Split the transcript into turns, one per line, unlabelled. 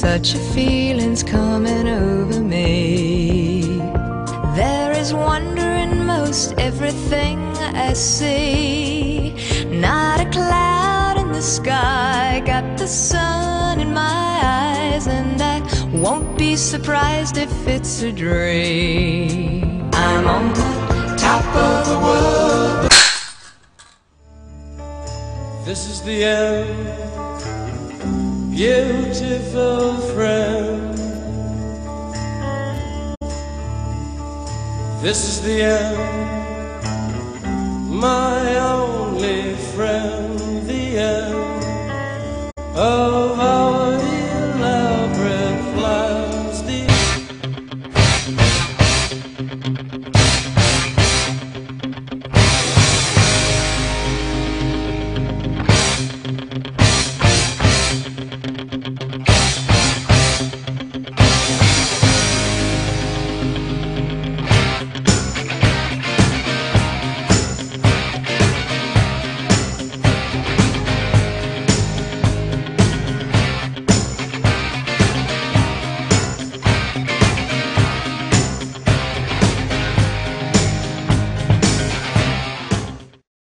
Such a feeling's coming over me. There is wonder in most everything I see. Not a cloud in the sky, got the sun in my eyes, and I won't be surprised if it's a dream. I'm on the top of the world.
This is the end, beautiful friend. This is the end, my only friend.